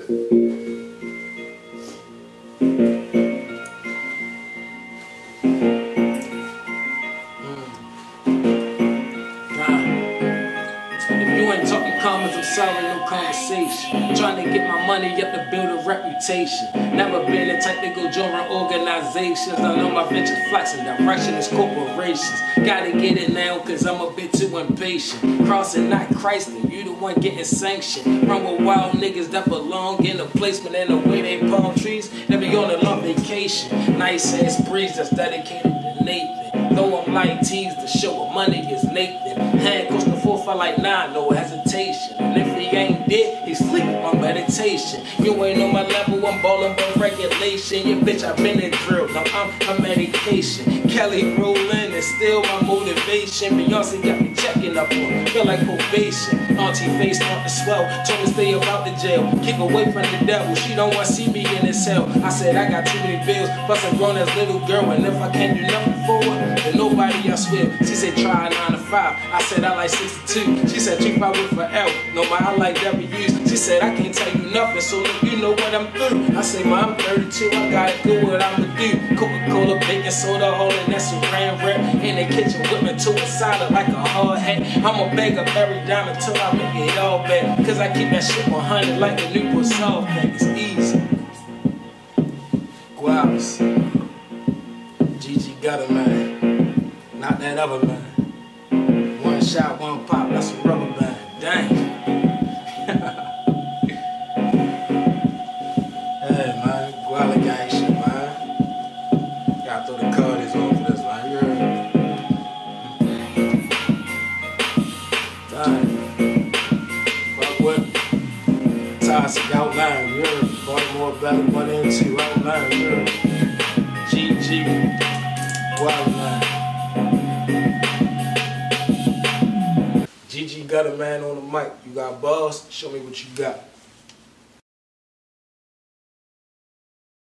Comments, I'm sorry, no conversation. Trying to get my money up to build a reputation. Never been the type to go join organizations. I know my ventures flexing, direction is corporations. Gotta get it now, cause I'm a bit too impatient. Crossing, not Christing, you the one getting sanctioned. Run with wild niggas that belong in the placement and the way they palm trees. And be on a long vacation. Nice ass breeze that's dedicated to Nathan. Though I'm like teased to show what money is Nathan. Hand goes to 4-5 like 9, no hesitation. And if he ain't dead, he sleep on meditation. You ain't on my level, I'm ballin' by regulation. Yeah, bitch, I been in drill, now I'm a medication. Kelly rollin' is still my motivation. Beyonce got me checking up on, feel like probation. Auntie face starting to swell, told me stay about the jail. Keep away from the devil, she don't want to see me in this hell. I said I got too many bills, plus I'm grown as little girl. And if I can't do nothing for her, then nobody else will. She said try 9 to 5, I said I like 62. She said 35 with for L, no ma, I like W's. She said I can't tell you nothing, so look, you know what I'm through. I say ma, I'm 32, I gotta do what I'ma do. Coca-Cola, baking soda, all in that saran wrap. In the kitchen with me to a solid like a hard hat. I'ma beg up every dime until I make it all back. Cause I keep that shit 100 like a Newport soft pack. It's easy. Guavas. Gutta Man. Not that other man. One shot, one pop, that's a rubber band. Dang. Hey man, Guala gang shit, man. Gotta throw the cardies on for this, man. You heard me? Dang. Fuck with Toxic outline, you heard me? Baltimore Belly 1 and 2 outline, you heard me? GG. Guala Man. GG Gutta Man on the mic. You got balls? Show me what you got.